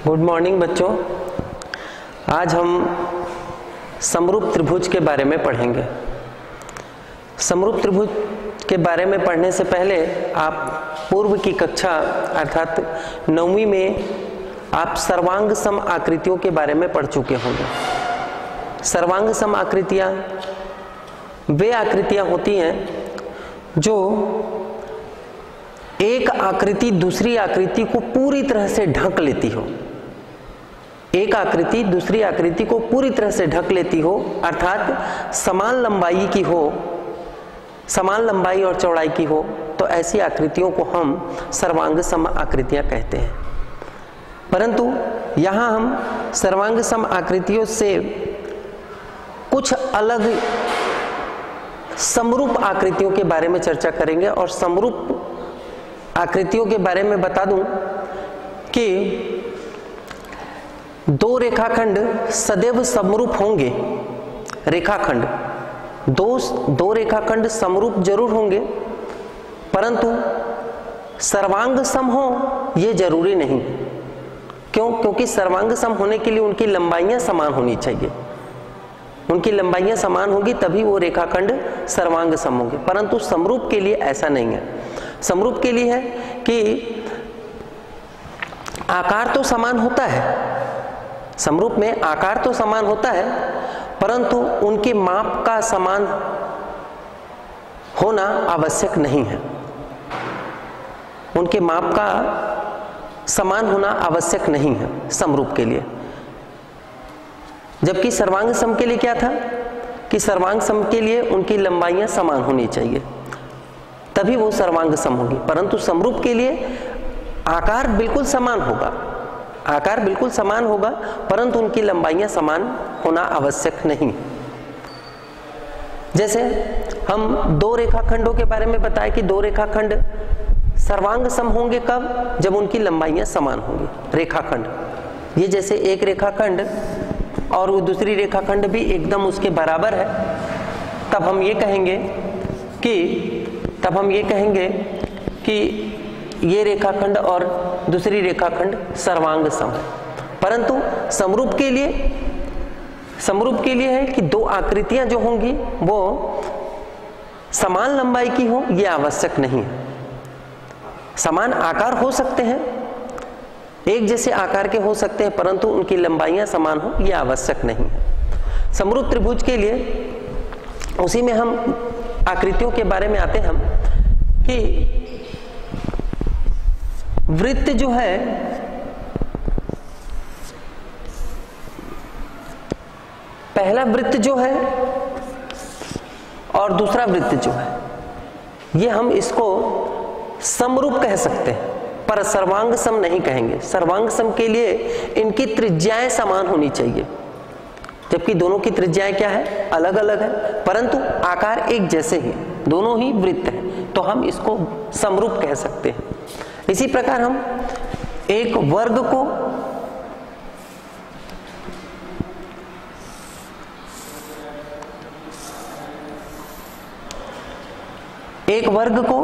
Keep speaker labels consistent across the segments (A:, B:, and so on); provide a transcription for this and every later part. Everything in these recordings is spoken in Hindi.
A: गुड मॉर्निंग बच्चों। आज हम समरूप त्रिभुज के बारे में पढ़ेंगे। समरूप त्रिभुज के बारे में पढ़ने से पहले आप पूर्व की कक्षा अर्थात 9वीं में आप सर्वांग सम आकृतियों के बारे में पढ़ चुके होंगे। सर्वांग सम आकृतियाँ वे आकृतियाँ होती हैं जो एक आकृति दूसरी आकृति को पूरी तरह से ढक लेती हो। एक आकृति दूसरी आकृति को पूरी तरह से ढक लेती हो, अर्थात समान लंबाई की हो, समान लंबाई और चौड़ाई की हो, तो ऐसी आकृतियों को हम सर्वांग सम आकृतियां कहते हैं। परंतु यहाँ हम सर्वांग सम आकृतियों से कुछ अलग समरूप आकृतियों के बारे में चर्चा करेंगे। और समरूप आकृतियों के बारे में बता दूं कि दो रेखाखंड सदैव समरूप होंगे। रेखाखंड दो रेखाखंड समरूप जरूर होंगे, परंतु सर्वांग सम हो ये जरूरी नहीं। क्यों? क्योंकि सर्वांग सम होने के लिए उनकी लंबाइयां समान होनी चाहिए। उनकी लंबाइयां समान होगी तभी वो रेखाखंड सर्वांग सम होंगे। परंतु समरूप के लिए ऐसा नहीं है। समरूप के लिए है कि आकार तो समान होता है, समरूप में आकार तो समान होता है, परंतु उनके माप का समान होना आवश्यक नहीं है। उनके माप का समान होना आवश्यक नहीं है समरूप के लिए। जबकि सर्वांग सम के लिए क्या था कि सर्वांग सम के लिए उनकी लंबाइयां समान होनी चाहिए, तभी वो सर्वांग सम होगी। परंतु समरूप के लिए आकार बिल्कुल समान होगा, आकार बिल्कुल समान होगा, परंतु उनकी लंबाइयां समान होना आवश्यक नहीं। जैसे हम दो रेखाखंडों के बारे में बताया कि दो रेखाखंड सर्वांग सम होंगे कब? जब उनकी लंबाइयां समान होंगी। रेखाखंड ये जैसे एक रेखाखंड और वो दूसरी रेखाखंड भी एकदम उसके बराबर है, तब हम ये कहेंगे कि ये रेखाखंड और दूसरी रेखाखंड सर्वांग सम है। परंतु समरूप के लिए है कि दो आकृतियां जो होंगी वो समान लंबाई की हो, ये आवश्यक नहीं है। समान आकार हो सकते हैं, एक जैसे आकार के हो सकते हैं, परंतु उनकी लंबाइयां समान हो ये आवश्यक नहीं है। समरूप त्रिभुज के लिए उसी में हम आकृतियों के बारे में आते हैं हम कि वृत्त जो है पहला वृत्त जो है और दूसरा वृत्त जो है, ये हम इसको समरूप कह सकते हैं, पर सर्वांग सम नहीं कहेंगे। सर्वांग सम के लिए इनकी त्रिज्याएं समान होनी चाहिए, जबकि दोनों की त्रिज्याएं क्या है? अलग अलग है, परंतु आकार एक जैसे ही, दोनों ही वृत्त हैं, तो हम इसको समरूप कह सकते हैं। इसी प्रकार हम एक वर्ग को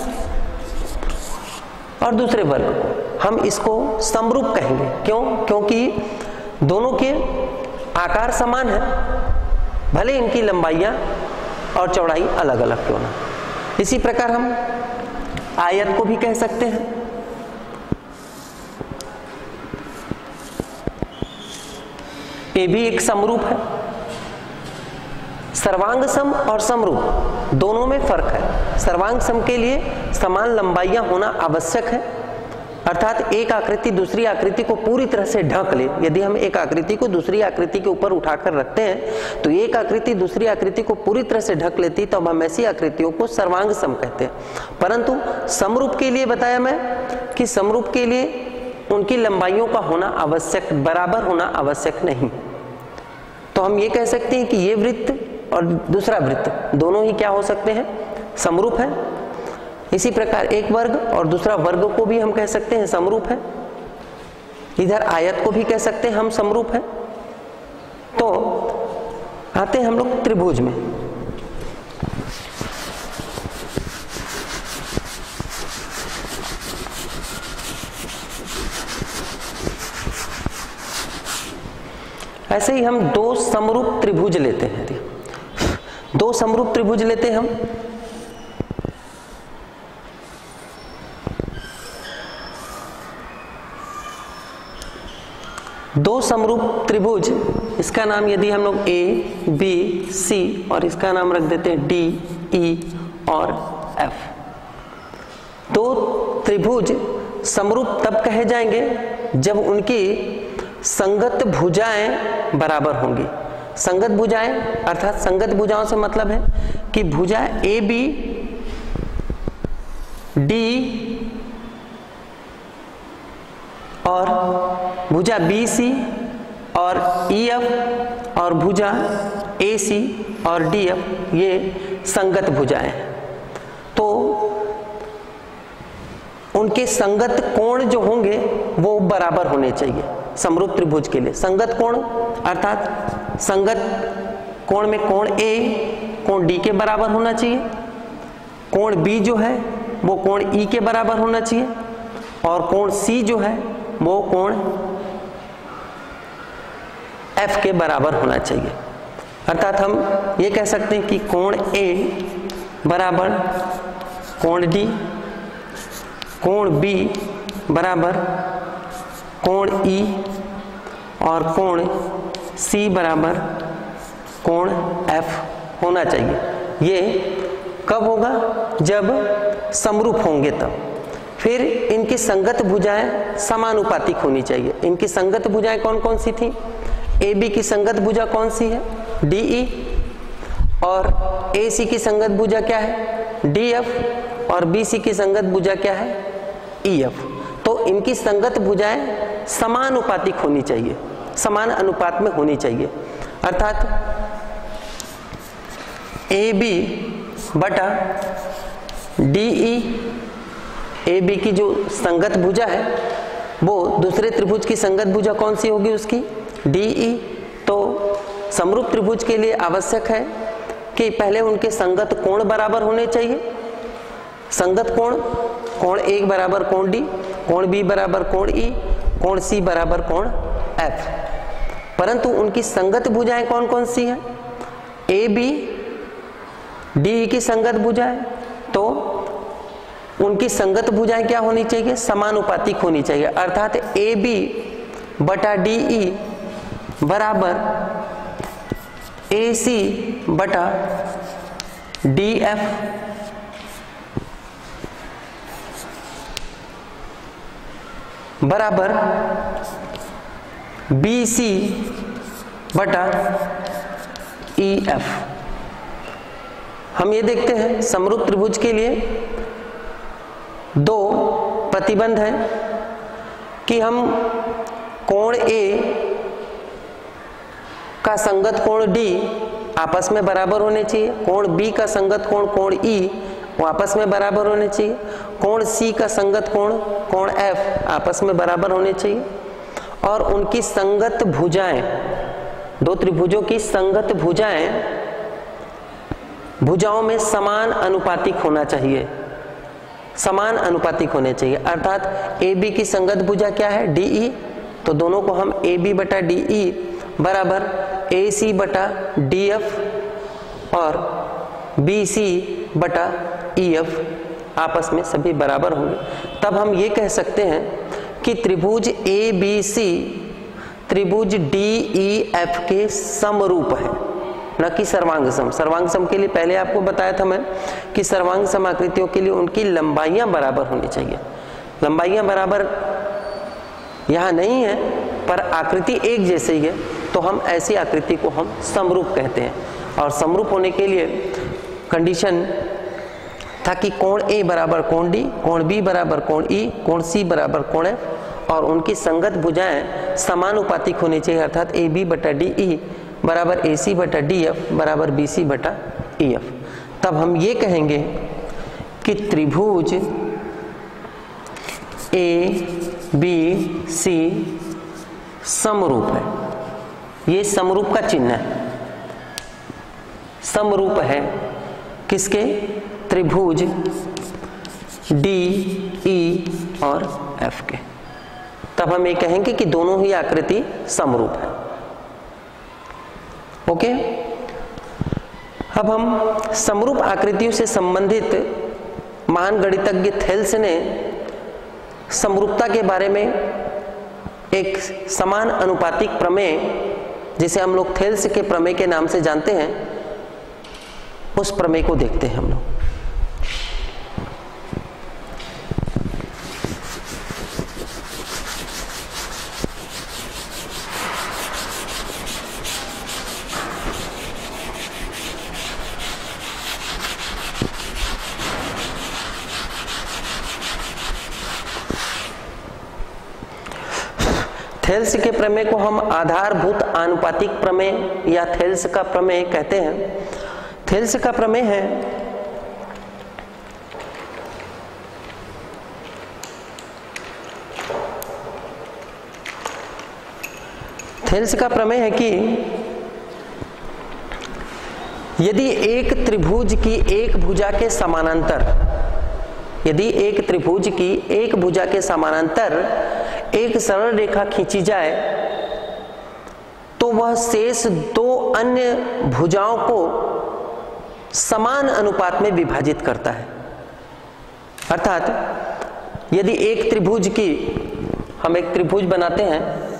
A: और दूसरे वर्ग को हम इसको समरूप कहेंगे। क्यों? क्योंकि दोनों के आकार समान है, भले इनकी लंबाइयां और चौड़ाई अलग अलग क्यों ना। इसी प्रकार हम आयत को भी कह सकते हैं। ये भी एक समरूप है। सर्वांग सम और समरूप दोनों में फर्क है। सर्वांग सम के लिए समान लंबाइयां होना आवश्यक है, अर्थात एक आकृति दूसरी आकृति को पूरी तरह से ढक ले। यदि हम एक आकृति को दूसरी आकृति के ऊपर उठाकर रखते हैं तो एक आकृति दूसरी आकृति को पूरी तरह से ढक लेती, तो हम ऐसी आकृतियों को सर्वांग सम कहते हैं। परंतु समरूप के लिए बताया मैं कि समरूप के लिए उनकी लंबाइयों का होना आवश्यक, बराबर होना आवश्यक नहीं। तो हम ये कह सकते हैं कि ये वृत्त और दूसरा वृत्त दोनों ही क्या हो सकते हैं? समरूप है। इसी प्रकार एक वर्ग और दूसरा वर्ग को भी हम कह सकते हैं समरूप है। इधर आयत को भी कह सकते हैं हम समरूप है। तो आते हैं हम लोग त्रिभुज में। ऐसे ही हम दो समरूप त्रिभुज लेते हैं, दो समरूप त्रिभुज लेते हैं हम। दो समरूप त्रिभुज, इसका नाम यदि हम लोग ए बी सी और इसका नाम रख देते हैं डी ई और एफ। दो त्रिभुज समरूप तब कहे जाएंगे जब उनकी संगत भुजाएं बराबर होंगी। संगत भुजाएं अर्थात संगत भुजाओं से मतलब है कि भुजा ए बी डी और भुजा बी सी और ई एफ और भुजा ए सी और डी एफ, ये संगत भुजाएं हैं। तो उनके संगत कोण जो होंगे वो बराबर होने चाहिए समरूप त्रिभुज के लिए। संगत कोण अर्थात संगत कोण में कोण ए कोण डी के बराबर होना चाहिए, कोण बी जो है वो कोण ई के बराबर होना चाहिए और कोण सी जो है वो कोण एफ के बराबर होना चाहिए। अर्थात हम ये कह सकते हैं कि कोण ए बराबर कोण डी, कोण बी बराबर कोण ई और कोण सी बराबर कोण एफ होना चाहिए। ये कब होगा? जब समरूप होंगे तब। फिर इनकी संगत भुजाएं समानुपातिक होनी चाहिए। इनकी संगत भुजाएं कौन कौन सी थी? ए बी की संगत भुजा कौन सी है? D E. और ए सी की संगत भुजा क्या है? D F. और बी सी की संगत भुजा क्या है? E F. तो इनकी संगत भुजाएं समानुपातिक होनी चाहिए, समान अनुपात में होनी चाहिए। अर्थात ए बी बटा डी ई, ए बी की जो संगत भुजा है वो दूसरे त्रिभुज की संगत भुजा कौन सी होगी? उसकी डी ई। तो समरूप त्रिभुज के लिए आवश्यक है कि पहले उनके संगत कोण बराबर होने चाहिए। संगत कोण, कोण ए बराबर कोण डी, कोण बी बराबर कोण ई, कोण सी बराबर कोण एफ। परंतु उनकी संगत भुजाएं कौन कौन सी हैं? ए बी डी ई की संगत भुजाएं, तो उनकी संगत भुजाएं क्या होनी चाहिए? समानुपातिक होनी चाहिए। अर्थात ए बी बटा डी ई बराबर ए सी बटा डी एफ बराबर बी सी बटा ई एफ। हम ये देखते हैं समरूप त्रिभुज के लिए दो प्रतिबंध है कि हम कोण ए का संगत कोण डी आपस में बराबर होने चाहिए, कोण बी का संगत कोण कोण ई वो आपस में बराबर होने चाहिए, कोण सी का संगत कोण कोण एफ आपस में बराबर होने चाहिए और उनकी संगत भुजाएं, दो त्रिभुजों की संगत भुजाएं भुजाओं में समान अनुपातिक होना चाहिए, समान अनुपातिक होने चाहिए। अर्थात ए बी की संगत भुजा क्या है? D E. तो दोनों को हम ए बी बटा डी ई बराबर ए सी बटा डी एफ और बी सी बटा ई एफ आपस में सभी बराबर होंगे। तब हम ये कह सकते हैं कि त्रिभुज ए बी सी त्रिभुज डी ई एफ के समरूप है, न कि सर्वांग सम। सर्वांग सम के लिए पहले आपको बताया था मैं कि सर्वांग सम आकृतियों के लिए उनकी लंबाइयां बराबर होनी चाहिए। लंबाइयां बराबर यहाँ नहीं है पर आकृति एक जैसी ही है, तो हम ऐसी आकृति को हम समरूप कहते हैं। और समरूप होने के लिए कंडीशन था कि कोण ए बराबर कोण डी, कोण बी बराबर कोण ई, कोण सी बराबर कोण एफ और उनकी संगत भुजाएं समानुपातिक होनी चाहिए। अर्थात ए बी बटा डी ई बराबर ए सी बटा डी एफ बराबर बी सी बटा ई एफ। तब हम ये कहेंगे कि त्रिभुज ए बी सी समरूप है। ये समरूप का चिन्ह है, समरूप है किसके? त्रिभुज डी ई और एफ के। तब हम ये कहेंगे कि दोनों ही आकृति समरूप है। ओके, अब हम समरूप आकृतियों से संबंधित महान गणितज्ञ थेल्स ने समरूपता के बारे में एक समान अनुपातिक प्रमेय, जिसे हम लोग थेल्स के प्रमेय के नाम से जानते हैं, उस प्रमेय को देखते हैं हम लोग। थेल्स के प्रमेय को हम आधारभूत आनुपातिक प्रमेय या थेल्स का प्रमेय कहते हैं। थेल्स का प्रमेय है कि यदि एक त्रिभुज की एक भुजा के समानांतर, यदि एक त्रिभुज की एक भुजा के समानांतर एक सरल रेखा खींची जाए तो वह शेष दो अन्य भुजाओं को समान अनुपात में विभाजित करता है। अर्थात यदि एक त्रिभुज की, हम एक त्रिभुज बनाते हैं,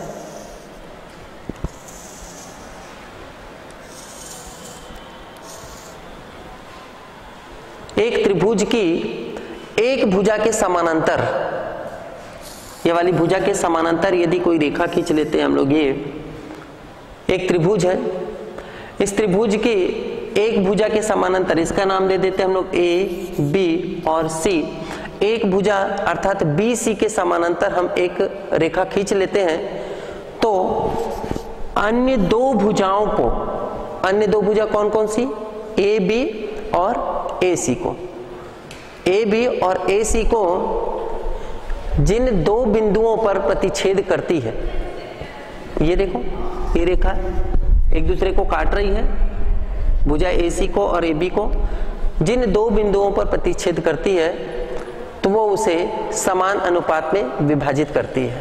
A: एक त्रिभुज की एक भुजा के समानांतर, ये वाली भुजा के समानांतर यदि कोई रेखा खींच लेते हैं हम लोग, ये एक त्रिभुज है, इस त्रिभुज की एक भुजा के समानांतर, इसका नाम दे देते हैं हम लोग ए, बी और सी। एक भुजा अर्थात बी सी के समानांतर हम एक रेखा खींच लेते हैं, तो अन्य दो भुजाओं को, अन्य दो भुजा कौन कौन सी, ए बी और ए सी को, ए बी और ए सी को जिन दो बिंदुओं पर प्रतिच्छेद करती है, ये देखो ये रेखा एक दूसरे को काट रही है, भुजा AC को और AB को जिन दो बिंदुओं पर प्रतिच्छेद करती है तो वो उसे समान अनुपात में विभाजित करती है।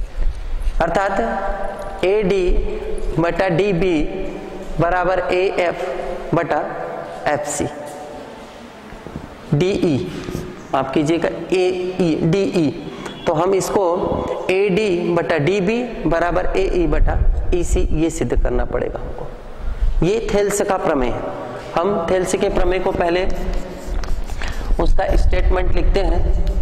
A: अर्थात AD बटा DB बराबर AF बटा FC, DE आप कीजिएगा AE DE, तो हम इसको AD बटा DB बराबर AE बटा EC ये सिद्ध करना पड़ेगा हमको। ये थेल्स का प्रमेय है। हम थेल्स के प्रमेय को पहले उसका स्टेटमेंट लिखते हैं।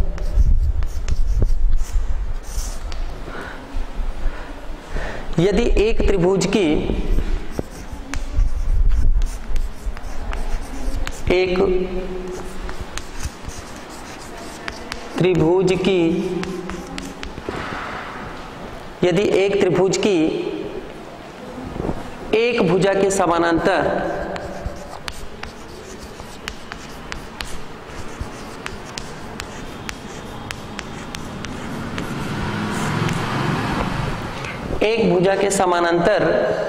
A: यदि एक त्रिभुज की यदि एक त्रिभुज की एक भुजा के समानांतर एक भुजा के समानांतर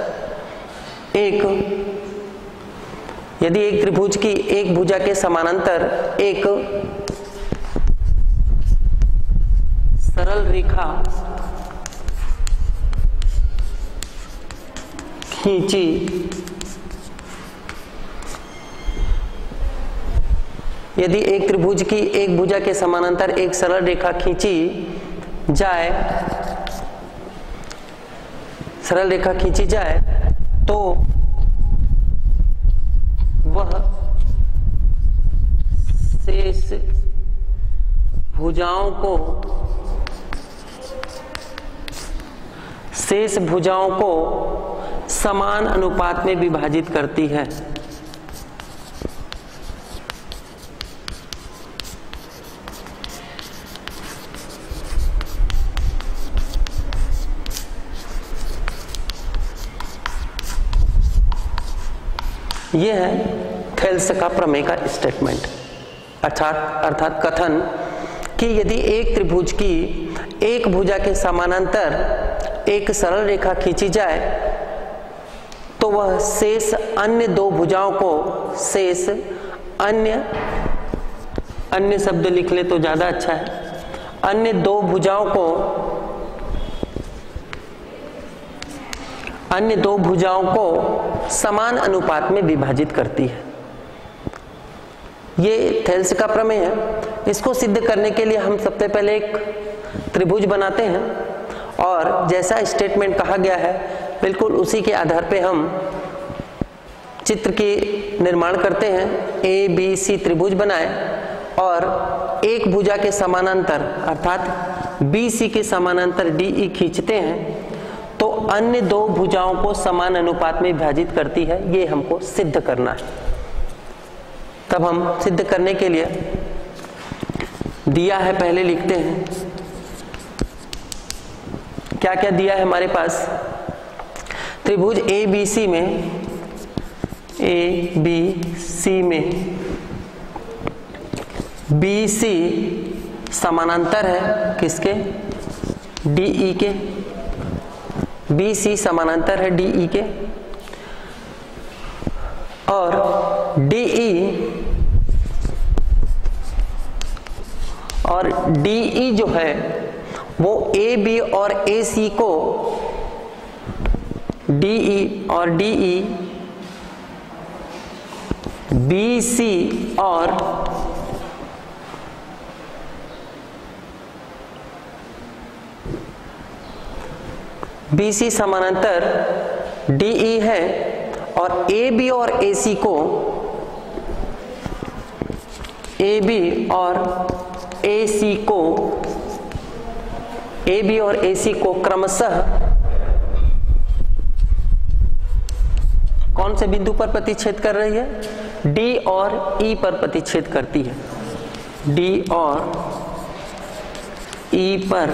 A: यदि एक त्रिभुज की एक भुजा के समानांतर एक सरल रेखा खींची यदि एक त्रिभुज की एक भुजा के समानांतर एक सरल रेखा खींची जाए, सरल रेखा खींची जाए तो वह शेष भुजाओं को समान अनुपात में विभाजित करती है। यह है थेल्स का प्रमेय का स्टेटमेंट, अर्थात कथन कि यदि एक त्रिभुज की एक भुजा के समानांतर एक सरल रेखा खींची जाए तो वह शेष अन्य दो भुजाओं को, शेष अन्य शब्द लिख ले तो ज्यादा अच्छा है, अन्य दो भुजाओं को अन्य दो भुजाओं को समान अनुपात में विभाजित करती है। ये थेल्स का प्रमेय है। इसको सिद्ध करने के लिए हम सबसे पहले एक त्रिभुज बनाते हैं और जैसा स्टेटमेंट कहा गया है बिल्कुल उसी के आधार पे हम चित्र की निर्माण करते हैं। ए बी सी त्रिभुज बनाए और एक भुजा के समानांतर अर्थात बी सी के समानांतर डी ई खींचते हैं तो अन्य दो भुजाओं को समान अनुपात में विभाजित करती है। ये हमको सिद्ध करना है। तब हम सिद्ध करने के लिए दिया है पहले लिखते हैं। क्या क्या दिया है हमारे पास? त्रिभुज ए बी सी में बी सी समानांतर है किसके? डी ई के। बी सी समानांतर है डी ई के और डी ई जो है वो ए बी और ए सी को डी ई और डी ई बी सी और बी सी समानांतर डी ई है और ए बी और ए सी को ए बी और ए सी को क्रमशः कौन से बिंदु पर प्रतिच्छेद कर रही है? डी और ई पर प्रतिच्छेद करती है। डी और ई पर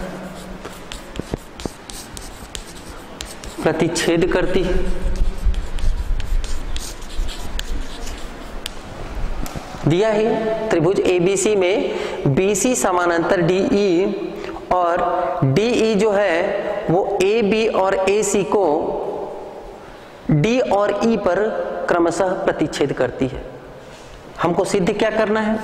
A: प्रतिच्छेद करती है। दिया है त्रिभुज एबीसी में बीसी समानांतर डीई और डीई जो है वो ए बी और ए सी को डी और ई पर क्रमशः प्रतिच्छेद करती है। हमको सिद्ध क्या करना है?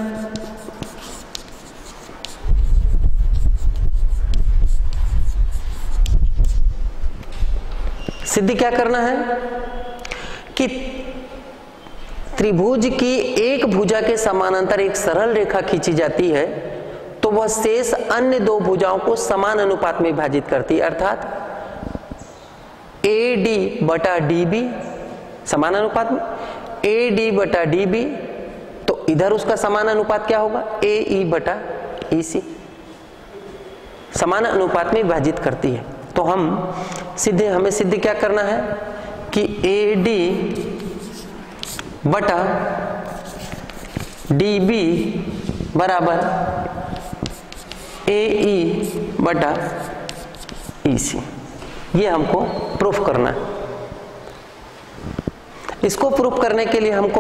A: सिद्ध क्या करना है कि त्रिभुज की एक भुजा के समानांतर एक सरल रेखा खींची जाती है तो वह शेष अन्य दो भुजाओं को समान अनुपात में विभाजित करती है, अर्थात ए डी बटा डी बी समान अनुपात में ए डी बटा डी बी, तो इधर उसका समान अनुपात क्या होगा? ए ई बटा ई सी, समान अनुपात में विभाजित करती है। तो हमें सिद्ध क्या करना है कि ए डी बटा डी बी बराबर ए ई बटा ई सी, ये हमको प्रूफ करना है। इसको प्रूफ करने के लिए हमको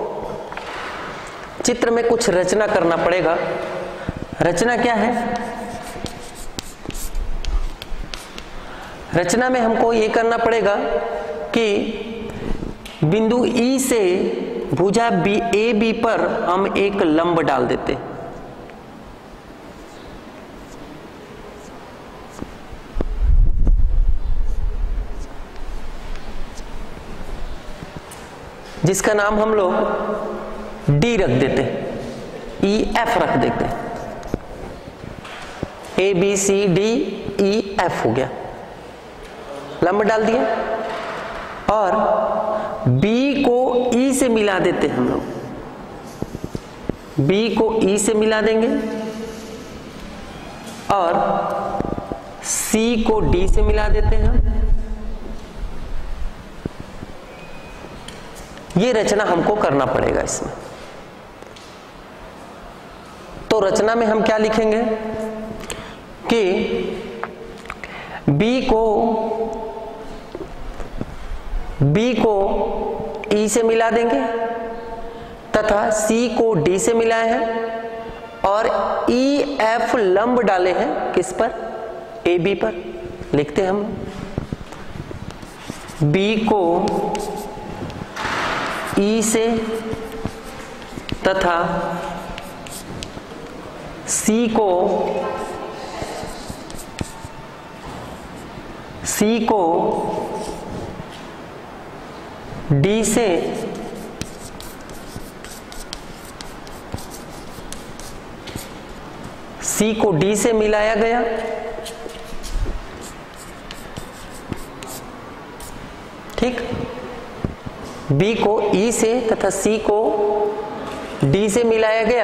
A: चित्र में कुछ रचना करना पड़ेगा। रचना क्या है? रचना में हमको ये करना पड़ेगा कि बिंदु ई से भुजा बी ए बी पर हम एक लंब डाल देते, जिसका नाम हम लोग डी रख देते, ई एफ रख देते। A B C D E F हो गया, लंब डाल दिया और B को E से मिला देते हैं हम लोग। B को E से मिला देंगे और C को D से मिला देते हैं। ये रचना हमको करना पड़ेगा इसमें। तो रचना में हम क्या लिखेंगे कि B को E से मिला देंगे तथा C को D से मिलाए हैं और E F लंब डाले हैं किस पर? A B पर। लिखते हैं हम B को E से तथा C को डी से सी को डी से मिलाया गया, ठीक, बी को ई से तथा सी को डी से मिलाया गया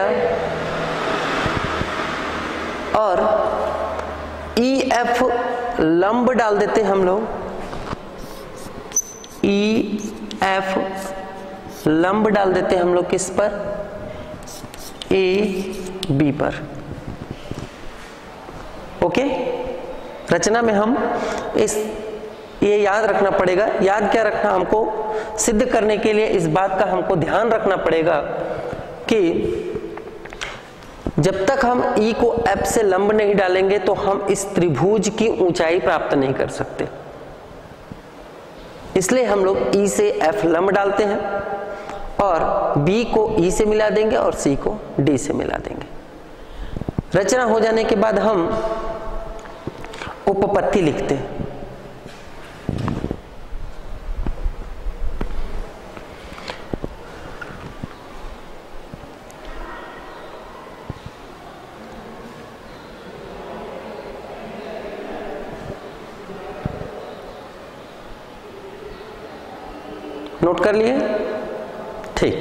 A: और ई एफ लंब डाल देते हम लोग, ई एफ लंब डाल देते हम लोग किस पर, ए बी पर। ओके, रचना में हम ये याद रखना पड़ेगा। याद क्या रखना, हमको सिद्ध करने के लिए इस बात का हमको ध्यान रखना पड़ेगा कि जब तक हम ई को एफ से लंब नहीं डालेंगे तो हम इस त्रिभुज की ऊंचाई प्राप्त नहीं कर सकते। इसलिए हम लोग ई से एफ लंब डालते हैं और बी को ई से मिला देंगे और सी को डी से मिला देंगे। रचना हो जाने के बाद हम उपपत्ति लिखते हैं। नोट कर लिए, ठीक।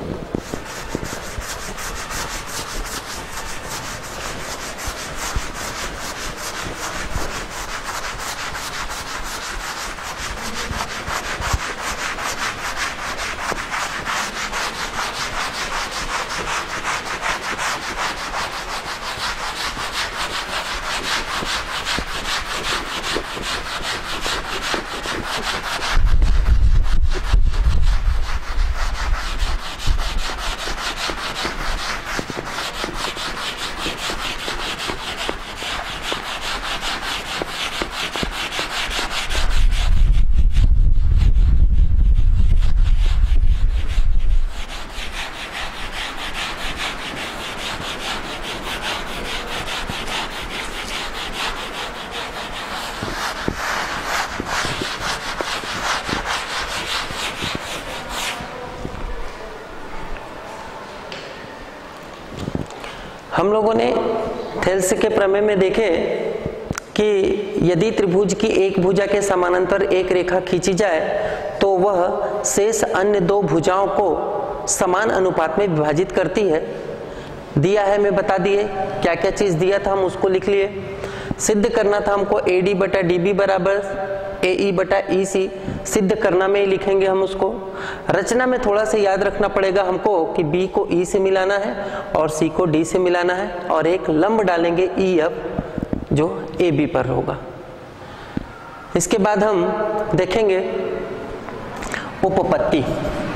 A: हम लोगों ने थेल्स के प्रमेय में देखे कि यदि त्रिभुज की एक भुजा के समानांतर एक रेखा खींची जाए तो वह शेष अन्य दो भुजाओं को समान अनुपात में विभाजित करती है। दिया है, मैं बता दिए क्या क्या चीज दिया था, हम उसको लिख लिए। सिद्ध करना था हमको AD बटा DB बराबर AE बटा EC, सिद्ध करना में ही लिखेंगे हम उसको। रचना में थोड़ा सा याद रखना पड़ेगा हमको कि B को E से मिलाना है और C को D से मिलाना है और एक लंब डालेंगे EF जो AB पर होगा। इसके बाद हम देखेंगे उपपत्ति।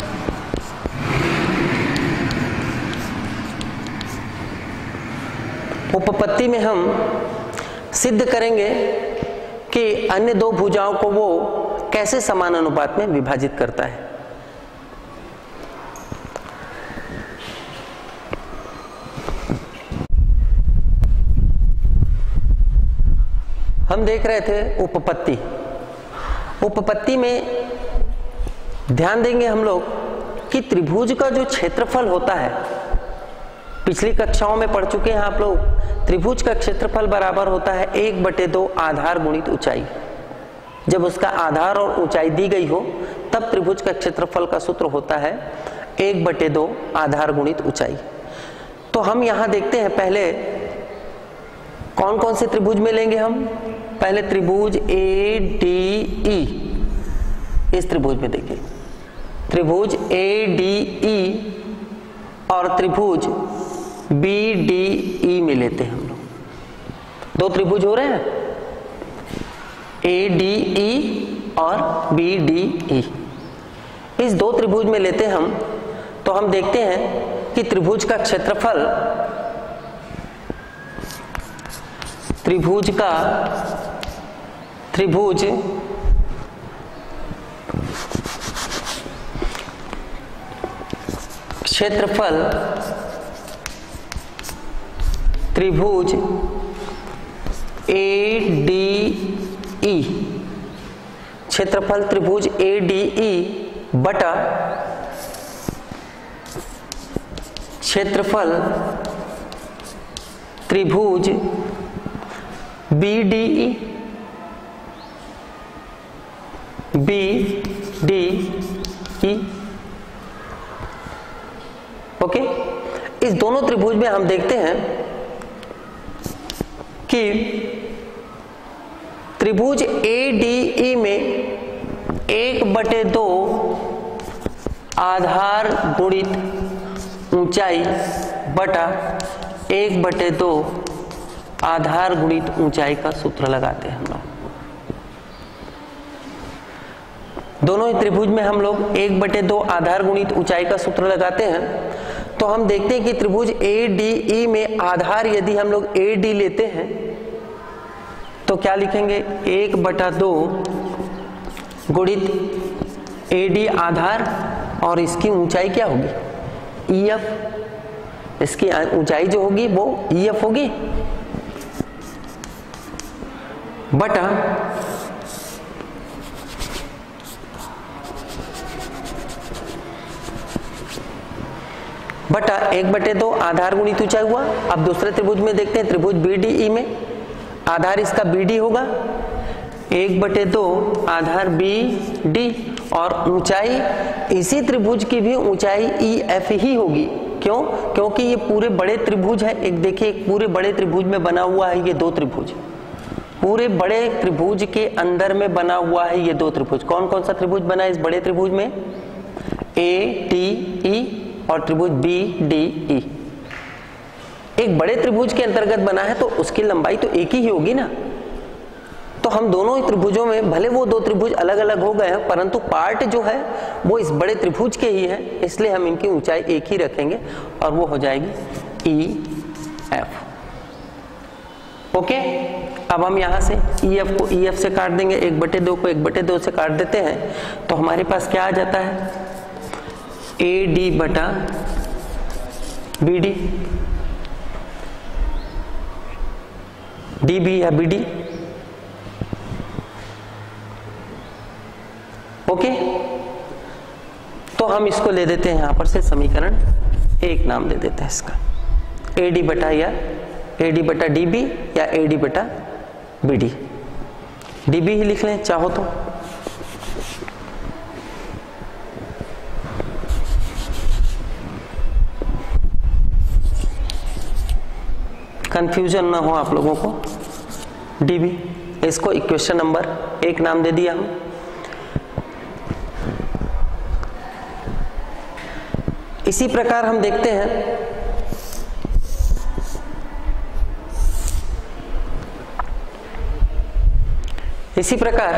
A: उपपत्ति में हम सिद्ध करेंगे कि अन्य दो भुजाओं को वो कैसे समान अनुपात में विभाजित करता है। हम देख रहे थे उपपत्ति। उपपत्ति में ध्यान देंगे हम लोग कि त्रिभुज का जो क्षेत्रफल होता है, पिछली कक्षाओं में पढ़ चुके हैं आप लोग, त्रिभुज का क्षेत्रफल बराबर होता है 1/2 आधार गुणित ऊंचाई। जब उसका आधार और ऊंचाई दी गई हो तब त्रिभुज का क्षेत्रफल का सूत्र होता है 1/2 आधार गुणित ऊंचाई। तो हम यहां देखते हैं पहले कौन कौन से त्रिभुज में लेंगे हम। पहले त्रिभुज ADE, इस त्रिभुज में देखिए त्रिभुज ADE और त्रिभुज BDE में लेते हैं हम लोग। दो त्रिभुज हो रहे हैं ADE और BDE। इस दो त्रिभुज में लेते हैं हम, तो हम देखते हैं कि त्रिभुज का क्षेत्रफल, त्रिभुज क्षेत्रफल त्रिभुज ADE, क्षेत्रफल त्रिभुज ADE बटा क्षेत्रफल त्रिभुज BDE ओके। इस दोनों त्रिभुज में हम देखते हैं कि त्रिभुज ADE में 1/2 आधार गुणित ऊंचाई बटा 1/2 आधार गुणित ऊंचाई का सूत्र लगाते हैं हम लोग। दोनों ही त्रिभुज में हम लोग 1/2 आधार गुणित ऊंचाई का सूत्र लगाते हैं। तो हम देखते हैं कि त्रिभुज ADE में आधार यदि हम लोग AD लेते हैं तो क्या लिखेंगे, 1/2 गुणित AD आधार, और इसकी ऊंचाई क्या होगी, EF। इसकी ऊंचाई जो होगी वो EF होगी, बटा 1/2 आधार गुणित ऊंचाई हुआ। अब दूसरे त्रिभुज में देखते हैं, त्रिभुज BDE में आधार इसका BD होगा, 1/2 आधार BD, और ऊंचाई इसी त्रिभुज की भी ऊंचाई EF ही होगी। क्यों? क्योंकि ये पूरे बड़े त्रिभुज है। एक देखिए, एक पूरे बड़े त्रिभुज में बना हुआ है ये दो त्रिभुज, पूरे बड़े त्रिभुज के अंदर में बना हुआ है ये दो त्रिभुज। कौन कौन सा त्रिभुज बना है इस बड़े त्रिभुज में, ADE और त्रिभुज BDE। एक बड़े त्रिभुज के अंतर्गत बना है तो उसकी लंबाई तो एक ही होगी ना। तो हम दोनों ही त्रिभुजों में, भले वो दो त्रिभुज अलग अलग हो गए हैं, परंतु पार्ट जो है वो इस बड़े त्रिभुज के ही है, इसलिए हम इनकी ऊंचाई एक ही रखेंगे और वो हो जाएगी EF। ओके। अब हम यहां से EF को EF से काट देंगे, 1/2 को 1/2 से काट देते हैं, तो हमारे पास क्या आ जाता है, AD बटा BD, DB या BD। ओके। तो हम इसको ले देते हैं यहां पर से समीकरण 1 नाम दे देते हैं इसका, AD बटा या AD बटा DB या AD बटा BD। DB ही लिख लें चाहो तो। कंफ्यूजन ना हो आप लोगों को, DB। इसको इक्वेशन नंबर 1 नाम दे दिया हम। इसी प्रकार हम देखते हैं इसी प्रकार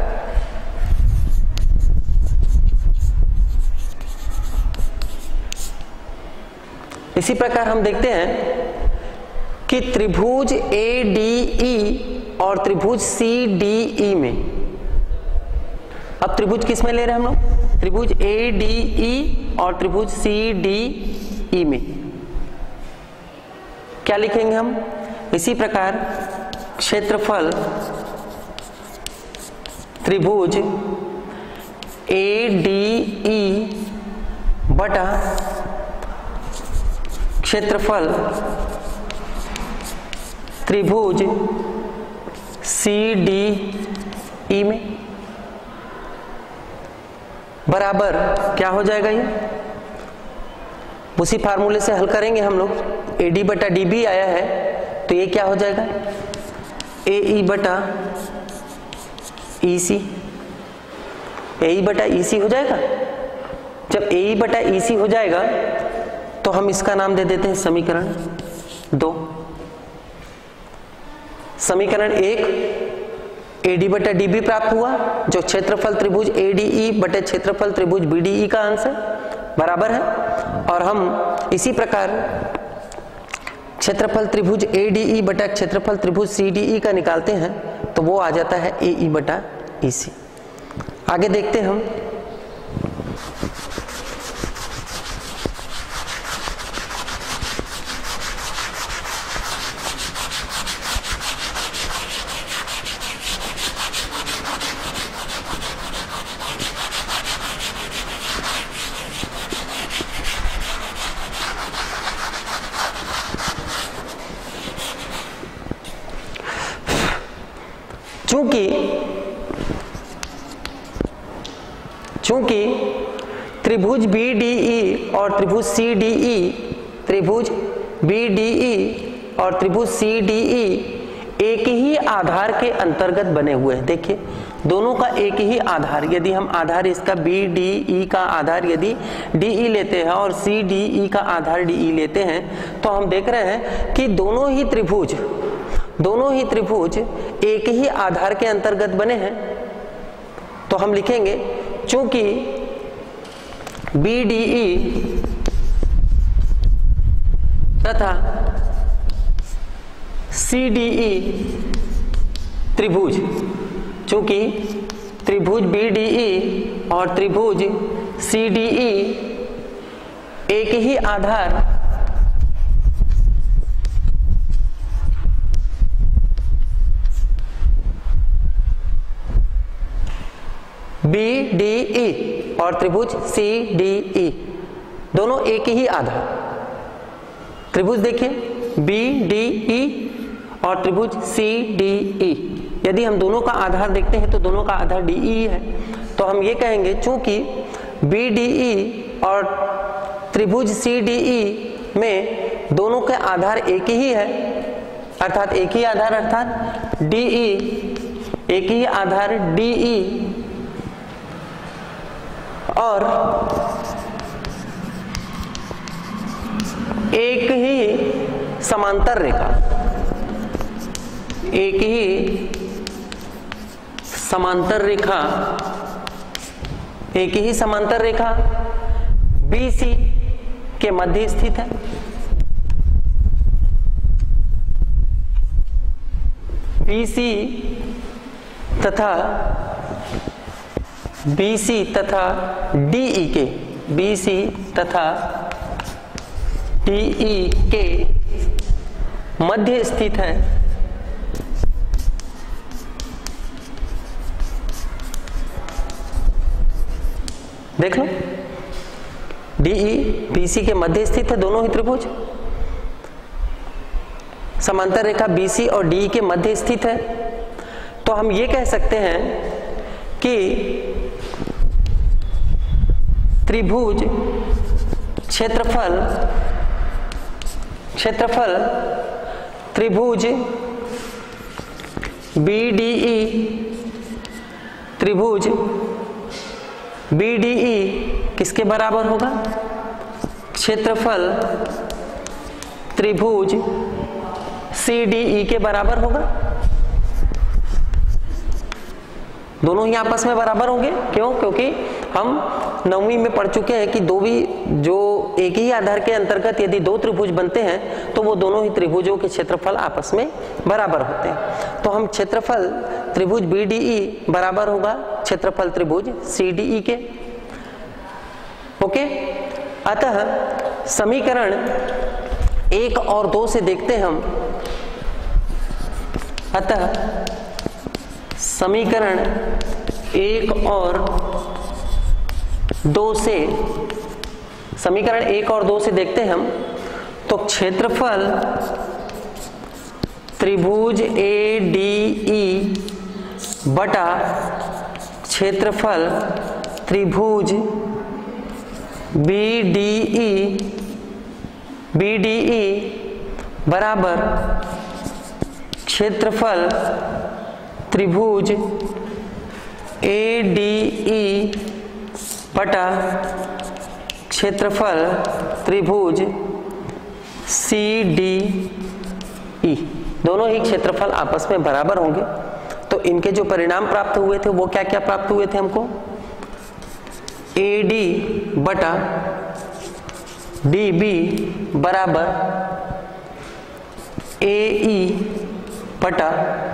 A: हम देखते हैं कि त्रिभुज ADE और त्रिभुज CDE में, अब त्रिभुज किस में ले रहे हैं हम लोग, त्रिभुज ADE और त्रिभुज CDE में क्या लिखेंगे हम, इसी प्रकार क्षेत्रफल त्रिभुज ADE बटा क्षेत्रफल त्रिभुज CDE में बराबर क्या हो जाएगा, ये उसी फार्मूले से हल करेंगे हम लोग। AD बटा DB आया है तो ये क्या हो जाएगा, AE बटा EC, AE बटा EC हो जाएगा। जब AE बटा EC हो जाएगा तो हम इसका नाम दे देते हैं समीकरण 2। समीकरण 1 AD बटा DB प्राप्त हुआ, जो क्षेत्रफल त्रिभुज ADE बटे क्षेत्रफल त्रिभुज BDE का अंश है, बराबर है। और हम इसी प्रकार क्षेत्रफल त्रिभुज ADE बटा क्षेत्रफल त्रिभुज CDE का निकालते हैं तो वो आ जाता है AE बटा EC। आगे देखते हैं हम, चूंकि त्रिभुज BDE और त्रिभुज CDE, त्रिभुज BDE और त्रिभुज CDE एक ही आधार के अंतर्गत बने हुए हैं। देखिए दोनों का एक ही आधार, यदि हम आधार इसका BDE का आधार यदि DE लेते हैं और CDE का आधार DE लेते हैं, तो हम देख रहे हैं कि दोनों ही त्रिभुज एक ही आधार के अंतर्गत बने हैं। तो हम लिखेंगे चूंकि BDE तथा CDE त्रिभुज, चूंकि त्रिभुज BDE और त्रिभुज CDE एक ही आधार BDE और त्रिभुज CDE दोनों एक ही आधार, त्रिभुज देखिए BDE और त्रिभुज CDE, यदि हम दोनों का आधार देखते हैं तो दोनों का आधार DE है। तो हम ये कहेंगे चूंकि BDE और त्रिभुज CDE में दोनों के आधार एक ही है, अर्थात एक ही आधार अर्थात DE, एक ही आधार DE और एक ही समांतर रेखा, एक ही समांतर रेखा, एक ही समांतर रेखा BC के मध्य स्थित है। BC तथा DE के, BC तथा DE के मध्य स्थित है। देख लो DE BC के मध्य स्थित है, दोनों ही त्रिभुज। समांतर रेखा BC और DE के मध्य स्थित है। तो हम ये कह सकते हैं कि त्रिभुज क्षेत्रफल त्रिभुज BDE, त्रिभुज BDE किसके बराबर होगा? क्षेत्रफल त्रिभुज CDE के बराबर होगा। दोनों ही आपस में बराबर होंगे। क्यों? क्योंकि हम नौवीं में पढ़ चुके हैं कि जो एक ही आधार के अंतर्गत यदि दो त्रिभुज बनते हैं तो वो दोनों ही त्रिभुजों के क्षेत्रफल आपस में बराबर होते हैं। तो हम क्षेत्रफल त्रिभुज BDE बराबर होगा क्षेत्रफल त्रिभुज CDE के। ओके, अतः समीकरण 1 और 2 से देखते हैं हम। अतः समीकरण 1 और 2 से, समीकरण 1 और 2 से देखते हैं हम। तो क्षेत्रफल त्रिभुज ADE बटा क्षेत्रफल त्रिभुज BDE बराबर क्षेत्रफल त्रिभुज ADE बटा क्षेत्रफल त्रिभुज CDE। दोनों ही क्षेत्रफल आपस में बराबर होंगे। तो इनके जो परिणाम प्राप्त हुए थे वो क्या क्या प्राप्त हुए थे हमको? AD बटा DB बराबर AE बटा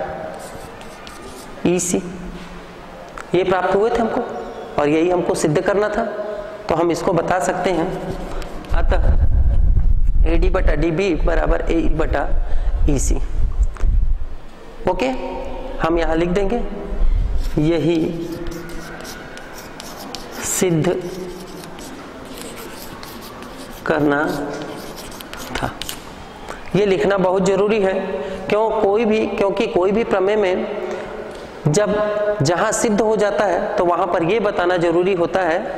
A: EC, ये प्राप्त हुए थे हमको और यही हमको सिद्ध करना था। तो हम इसको बता सकते हैं। अतः AD बटा DB बराबर AE बटा EC। ओके, हम यहां लिख देंगे यही सिद्ध करना था। ये लिखना बहुत जरूरी है। क्योंकि कोई भी प्रमेय में जब जहां सिद्ध हो जाता है तो वहां पर ये बताना जरूरी होता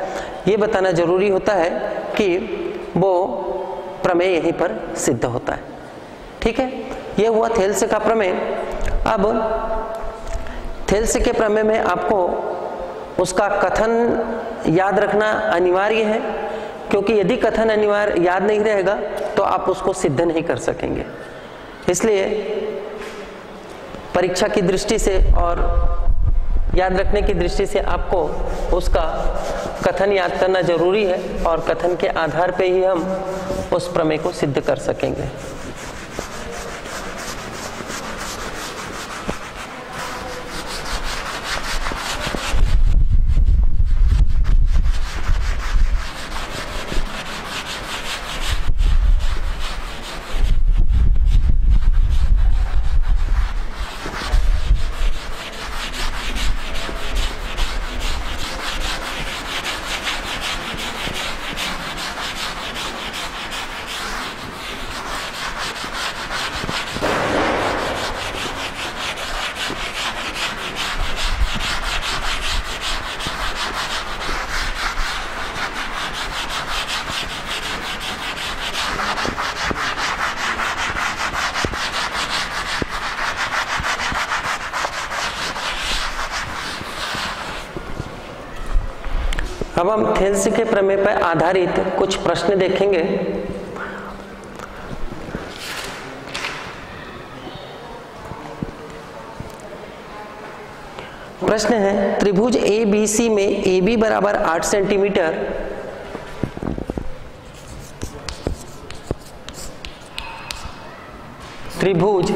A: है कि वो प्रमेय यहीं पर सिद्ध होता है। ठीक है, ये हुआ थेल्स का प्रमेय। अब थेल्स के प्रमेय में आपको उसका कथन याद रखना अनिवार्य है, क्योंकि यदि कथन अनिवार्य याद नहीं रहेगा तो आप उसको सिद्ध नहीं कर सकेंगे। इसलिए परीक्षा की दृष्टि से और याद रखने की दृष्टि से आपको उसका कथन याद करना जरूरी है, और कथन के आधार पे ही हम उस प्रमेय को सिद्ध कर सकेंगे। अब हम थेल्स के प्रमेय पर आधारित कुछ प्रश्न देखेंगे। प्रश्न है, त्रिभुज ABC में AB बराबर 8 सेंटीमीटर, त्रिभुज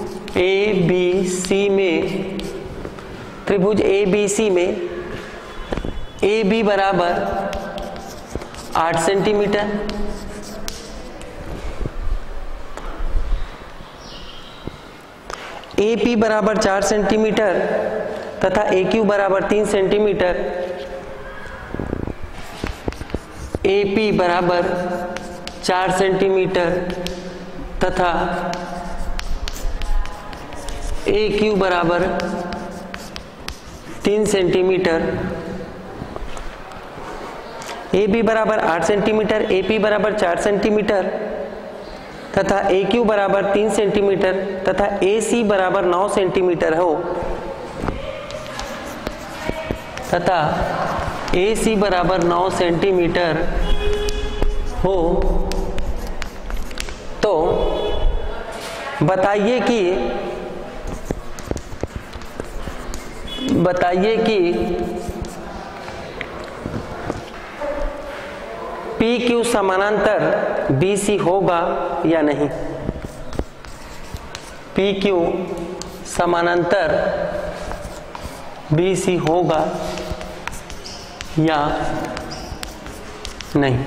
A: ABC में AB बराबर 8 सेंटीमीटर, AP बराबर 4 सेंटीमीटर तथा AQ बराबर 3 सेंटीमीटर, AP बराबर 4 सेंटीमीटर तथा AQ बराबर 3 सेंटीमीटर, AB बराबर 8 सेंटीमीटर, AP बराबर 4 सेंटीमीटर तथा AQ बराबर 3 सेंटीमीटर तथा AC बराबर 9 सेंटीमीटर हो, तथा AC बराबर 9 सेंटीमीटर हो, तो बताइए कि PQ समानांतर BC होगा या नहीं। PQ समानांतर BC होगा या नहीं,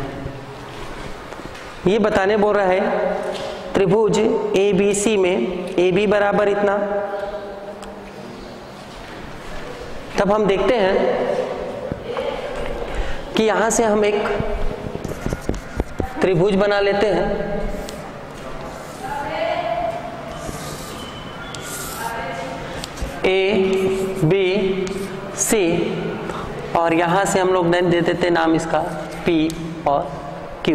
A: ये बताने बोल रहा है। त्रिभुज ABC में AB बराबर इतना, तब हम देखते हैं कि यहां से हम एक त्रिभुज बना लेते हैं। ABC और यहां से हम लोग दे देते थे नाम इसका P और Q।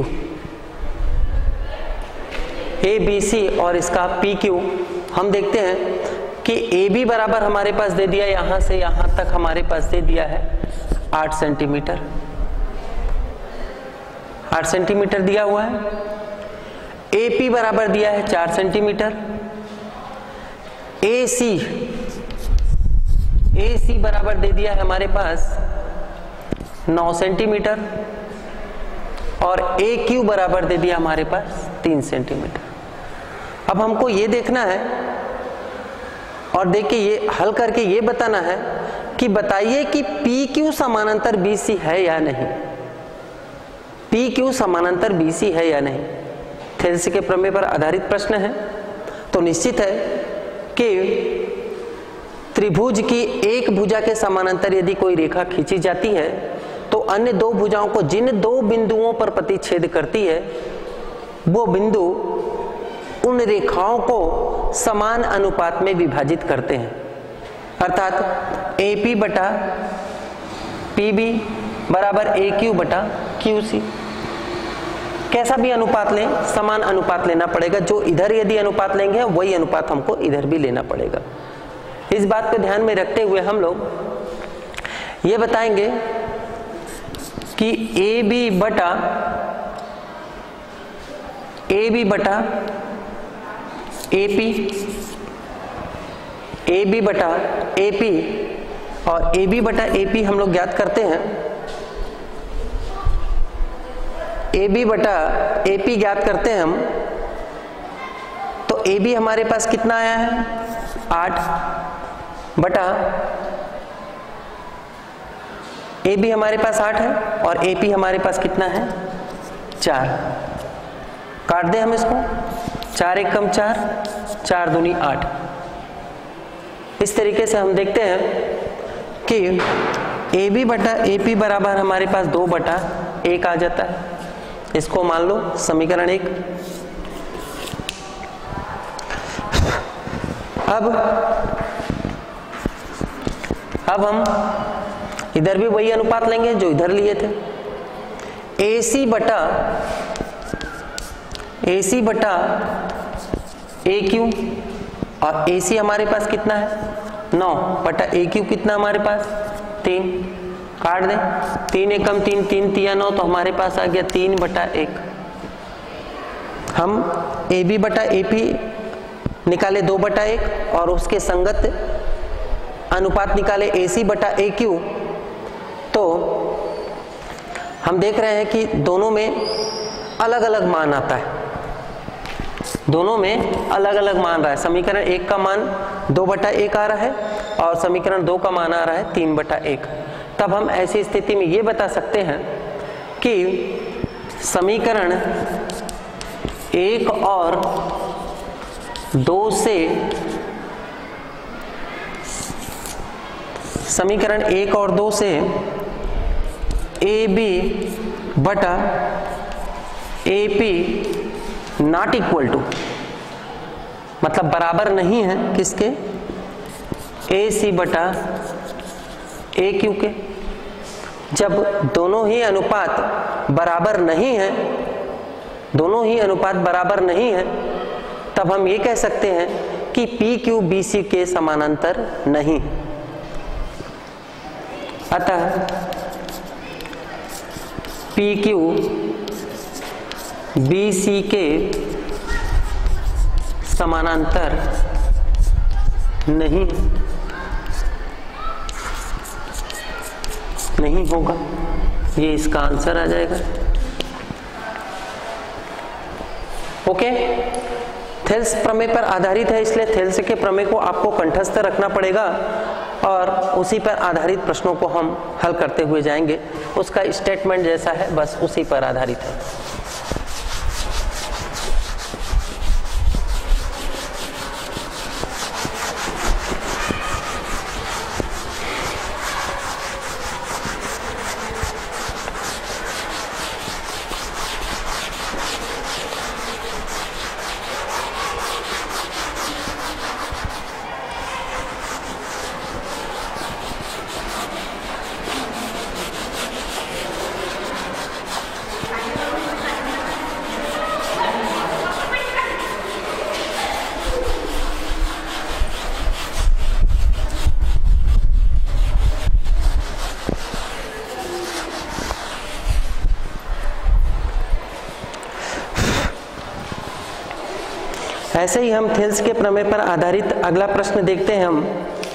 A: ABC और इसका PQ हम देखते हैं कि AB बराबर हमारे पास दे दिया, यहां से यहां तक हमारे पास दे दिया है 8 सेंटीमीटर, 8 सेंटीमीटर दिया हुआ है। AP बराबर दिया है 4 सेंटीमीटर, AC बराबर दे दिया है हमारे पास 9 सेंटीमीटर और AQ बराबर दे दिया हमारे पास 3 सेंटीमीटर। अब हमको ये देखना है और देख के ये हल करके ये बताना है कि बताइए कि PQ समानांतर BC है या नहीं। PQ समानांतर BC है या नहीं, थेल्स के प्रमेय पर आधारित प्रश्न है। तो निश्चित है कि त्रिभुज की एक भुजा के समानांतर यदि कोई रेखा खींची जाती है तो अन्य दो भुजाओं को जिन दो बिंदुओं पर प्रतिच्छेद करती है वो बिंदु उन रेखाओं को समान अनुपात में विभाजित करते हैं। अर्थात AP बटा PB बराबर AQ बटा QC। कैसा भी अनुपात लें, समान अनुपात लेना पड़ेगा। जो इधर यदि अनुपात लेंगे वही अनुपात हमको इधर भी लेना पड़ेगा। इस बात को ध्यान में रखते हुए हम लोग ये बताएंगे कि AB बटा AB बटा AP और AB बटा AP हम लोग ज्ञात करते हैं। AB बटा AP ज्ञात करते हैं हम, तो AB हमारे पास कितना आया है 8 बटा AB हमारे पास 8 है और AP हमारे पास कितना है 4। काट दें हम इसको, 4 एक कम 4, 4 दूनी 8। इस तरीके से हम देखते हैं कि AB बटा AP बराबर हमारे पास 2 बटा 1 आ जाता है। इसको मान लो समीकरण 1। अब हम इधर भी वही अनुपात लेंगे जो इधर लिए थे। AC बटा AQ और AC हमारे पास कितना है 9 बटा AQ कितना हमारे पास 3। काट दें, 3 एकम 3, 3 तिया 9, तो हमारे पास आ गया 3 बटा 1। हम AB बटा AP निकाले 2 बटा 1 और उसके संगत अनुपात निकाले AC बटा AQ, तो हम देख रहे हैं कि दोनों में अलग अलग मान आता है। दोनों में अलग अलग मान रहा है। समीकरण 1 का मान 2 बटा 1 आ रहा है और समीकरण 2 का मान आ रहा है 3 बटा 1। तब हम ऐसी स्थिति में ये बता सकते हैं कि समीकरण 1 और 2 से समीकरण 1 और 2 से AB बटा AP नॉट इक्वल टू, मतलब बराबर नहीं है किसके AC बटा AQ के। जब दोनों ही अनुपात बराबर नहीं है, तब हम ये कह सकते हैं कि PQ BC के समानांतर नहीं। अतः PQ BC के समानांतर नहीं होगा। ये इसका आंसर आ जाएगा। ओके, थेल्स प्रमेय पर आधारित है, इसलिए थेल्स के प्रमेय को आपको कंठस्थ रखना पड़ेगा और उसी पर आधारित प्रश्नों को हम हल करते हुए जाएंगे। उसका स्टेटमेंट जैसा है बस उसी पर आधारित है। ऐसे ही हम थेल्स के प्रमेय पर आधारित अगला प्रश्न देखते हैं। हम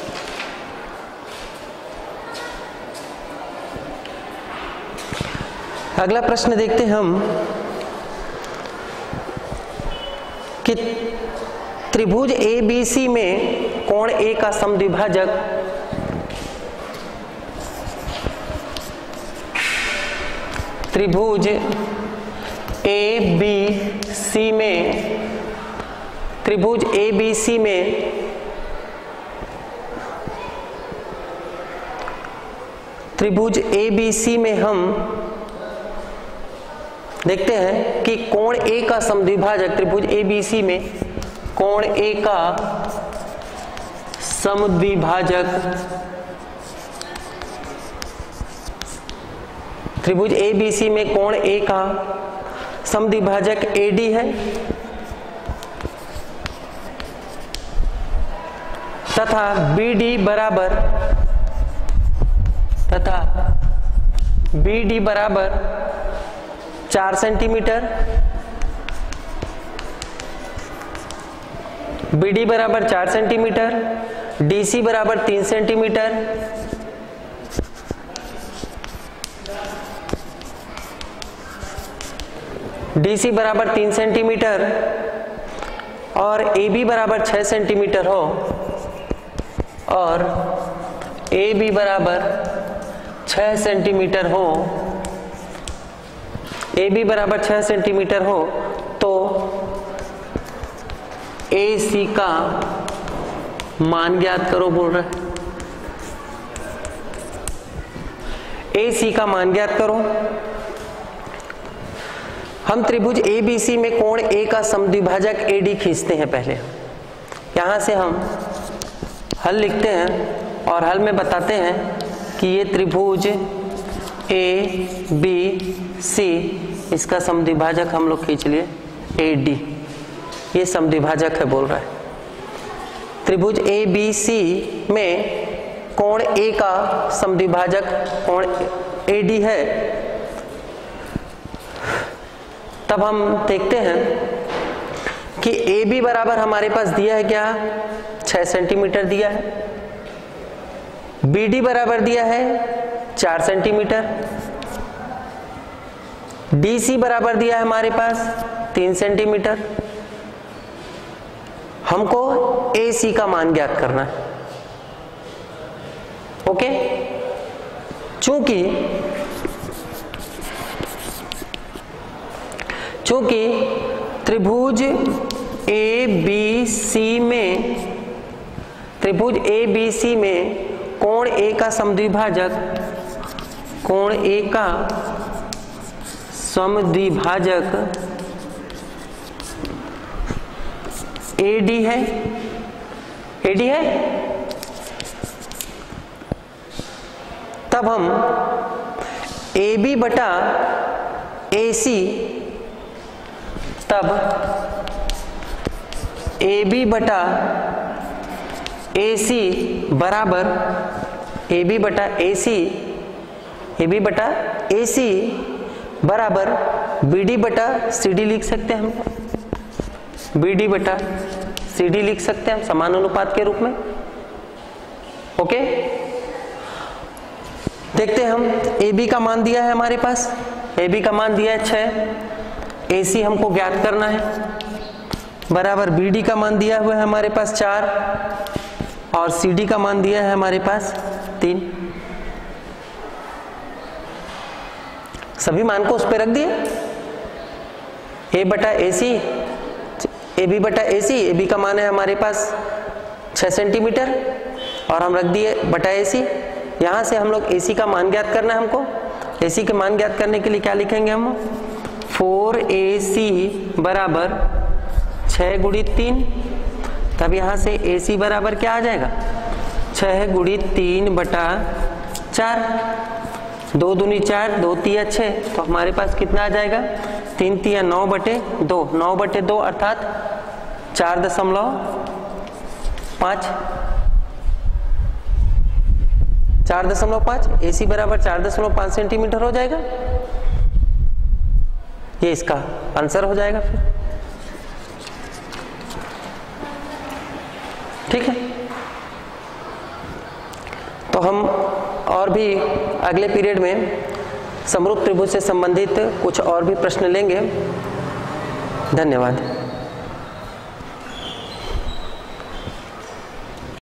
A: अगला प्रश्न देखते हैं हम कि त्रिभुज ABC में कोण A का समद्विभाजक त्रिभुज ABC में हम देखते हैं कि कोण A का समद्विभाजक त्रिभुज ABC में कोण A का समद्विभाजक त्रिभुज ABC में कोण A का समद्विभाजक AD है तथा BD बराबर 4 सेंटीमीटर, BD बराबर 4 सेंटीमीटर, DC बराबर 3 सेंटीमीटर, DC बराबर 3 सेंटीमीटर और AB बराबर 6 सेंटीमीटर हो और AB बराबर 6 सेंटीमीटर हो, AB बराबर 6 सेंटीमीटर हो तो AC का मान ज्ञात करो बोल रहा है। AC का मान ज्ञात करो। हम त्रिभुज ABC में कोण A का समद्विभाजक AD खींचते हैं। पहले यहां से हम हल लिखते हैं और हल में बताते हैं कि ये त्रिभुज ABC, इसका समद्विभाजक हम लोग खींच लिए AD, ये समद्विभाजक है बोल रहा है। त्रिभुज ABC में कोण A का समद्विभाजक कोण AD है। तब हम देखते हैं कि AB बराबर हमारे पास दिया है क्या, 6 सेंटीमीटर दिया है, BD बराबर दिया है 4 सेंटीमीटर, DC बराबर दिया है हमारे पास 3 सेंटीमीटर। हमको AC का मान ज्ञात करना है। ओके, चूंकि त्रिभुज ABC में कोण A का समद्विभाजक AD है, तब हम AB बटा AC, तब AB बटा AC बराबर AB बटा AC बराबर BD बटा CD लिख सकते हैं हम, BD बटा CD लिख सकते हैं हम समान अनुपात के रूप में। ओके, देखते हैं हम। AB का मान दिया है हमारे पास, AB का मान दिया है 6, AC हमको ज्ञात करना है, बराबर BD का मान दिया हुआ है हमारे पास 4 और CD का मान दिया है हमारे पास 3। सभी मान को उस पर रख दिए, A बटा AC, AB बटा AC, AB का मान है हमारे पास 6 सेंटीमीटर और हम रख दिए बटा AC। यहाँ से हम लोग AC का मान ज्ञात करना है हमको। AC के मान ज्ञात करने के लिए क्या लिखेंगे हम, 4AC बराबर 6 गुणित 3, तब यहाँ से AC बराबर क्या आ जाएगा, 6 गुणित 3 बटा 4, 2 दूनी 4, 2 तिया 6, तो हमारे पास कितना आ जाएगा, 3 तिया 9 बटे 2, 9 बटे 2 अर्थात 4.5, AC बराबर 4.5 सेंटीमीटर हो जाएगा। ये इसका आंसर हो जाएगा फिर। ठीक है, तो हम और भी अगले पीरियड में समरूप त्रिभुज से संबंधित कुछ और भी प्रश्न लेंगे। धन्यवाद।